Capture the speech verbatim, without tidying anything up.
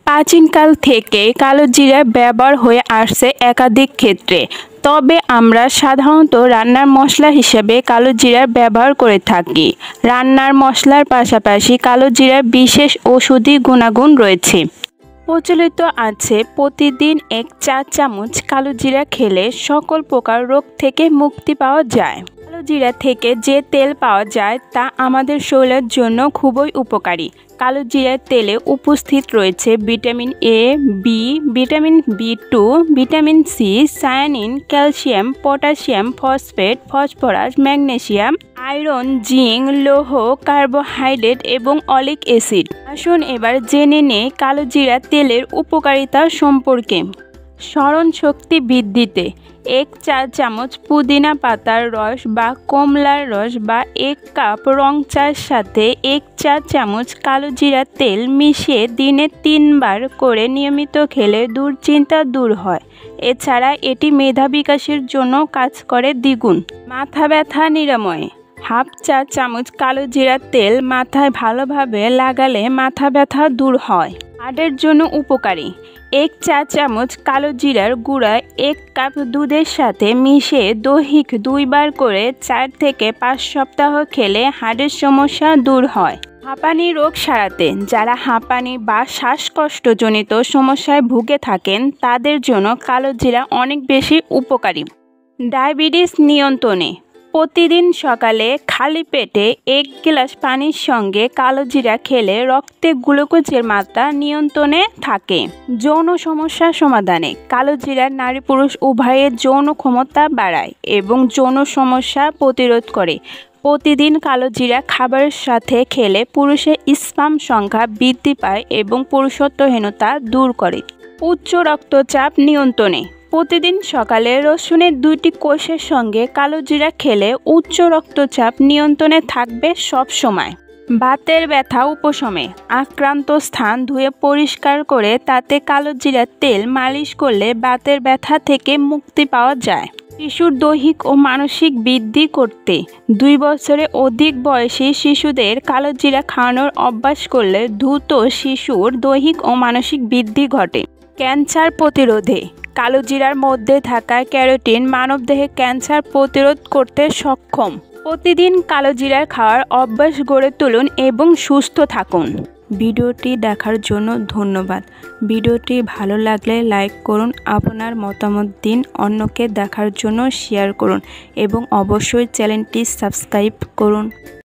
প্রাচীনকাল থেকে কালো জিরা ব্যবহার হয়ে আসছে একাধিক ক্ষেত্রে। তবে আমরা সাধারণত রান্নার মশলা হিসেবে কালো জিরার ব্যবহার করে থাকি। রান্নার মশলার পাশাপাশি কালো জিরার বিশেষ ঔষধি গুণাগুণ রয়েছে। প্রচলিত আছে প্রতিদিন এক চা চামচ কালো জিরা খেলে সকল প্রকার রোগ থেকে মুক্তি পাওয়া যায়। কালো জিরা থেকে যে তেল পাওয়া যায় তা আমাদের শরীরের জন্য খুবই উপকারী। কালো জিরার তেলে উপস্থিত রয়েছে vitamin A, B, vitamin B two, vitamin C, cyanin, calcium, potassium, phosphate, phosphorus, magnesium, iron, zinc, লৌহ, কার্বোহাইড্রেট এবং অলিক অ্যাসিড। আসুন এবার জেনে নেই কালো জিরা তেলের উপকারিতা সম্পর্কে। স্মরণ শক্তি বৃদ্ধিতে এক চা চামচ পুদিনা পাতার রস বা কমলার রস বা এক কাপ রং চার সাথে এক চা চামচ কালো জিরা তেল মিশিয়ে দিনে তিনবার করে নিয়মিত খেলে দুশ্চিন্তা দূর হয়। এছাড়া এটি মেধা বিকাশের জন্য কাজ করে দ্বিগুণ। মাথা ব্যথা নিরাময় হাফ চা চামচ কালো জিরা তেল মাথায় ভালোভাবে লাগালে মাথা ব্যথা দূর হয়। হার্টের জন্য উপকারী এক চা চামচ কালো জিরার গুঁড়া এক কাপ দুধের সাথে মিশিয়ে দৈনিক দুইবার করে চার থেকে পাঁচ সপ্তাহ খেলে হার্টের সমস্যা দূর হয়। হাঁপানি রোগ সারাতে যারা হাঁপানি বা শ্বাসকষ্টজনিত সমস্যায় ভুগে থাকেন তাদের জন্য কালো জিরা অনেক বেশি উপকারী। ডায়াবেটিস নিয়ন্ত্রণে প্রতিদিন সকালে খালি পেটে এক গ্লাস পানির সঙ্গে কালো জিরা খেলে রক্তে গ্লুকোজের মাত্রা নিয়ন্ত্রণে থাকে। যৌন সমস্যা সমাধানে কালো জিরা নারী পুরুষ উভয়ের যৌন ক্ষমতা বাড়ায় এবং যৌন সমস্যা প্রতিরোধ করে। প্রতিদিন কালো জিরা খাবারের সাথে খেলে পুরুষের স্পাম সংখ্যা বৃদ্ধি পায় এবং পুরুষত্বহীনতা দূর করে। উচ্চ রক্তচাপ নিয়ন্ত্রণে প্রতিদিন সকালে রসুনের দুইটি কোষের সঙ্গে কালো জিরা খেলে উচ্চ রক্তচাপ নিয়ন্ত্রণে থাকবে সব সময়। বাতের ব্যথা উপশমে আক্রান্ত স্থান ধুয়ে পরিষ্কার করে তাতে কালো জিরার তেল মালিশ করলে বাতের ব্যথা থেকে মুক্তি পাওয়া যায়। শিশুর দৈহিক ও মানসিক বৃদ্ধি করতে দুই বছরের অধিক বয়সী শিশুদের কালো জিরা খাওয়ানোর অভ্যাস করলে দ্রুত শিশুর দৈহিক ও মানসিক বৃদ্ধি ঘটে। ক্যান্সার প্রতিরোধে কালো জিরার মধ্যে থাকা ক্যারোটিন মানবদেহে ক্যান্সার প্রতিরোধ করতে সক্ষম। প্রতিদিন কালো জিরার খাওয়ার অভ্যাস গড়ে তুলুন এবং সুস্থ থাকুন। ভিডিওটি দেখার জন্য ধন্যবাদ। ভিডিওটি ভালো লাগলে লাইক করুন, আপনার মতামত দিন, অন্যকে দেখার জন্য শেয়ার করুন এবং অবশ্যই চ্যানেলটি সাবস্ক্রাইব করুন।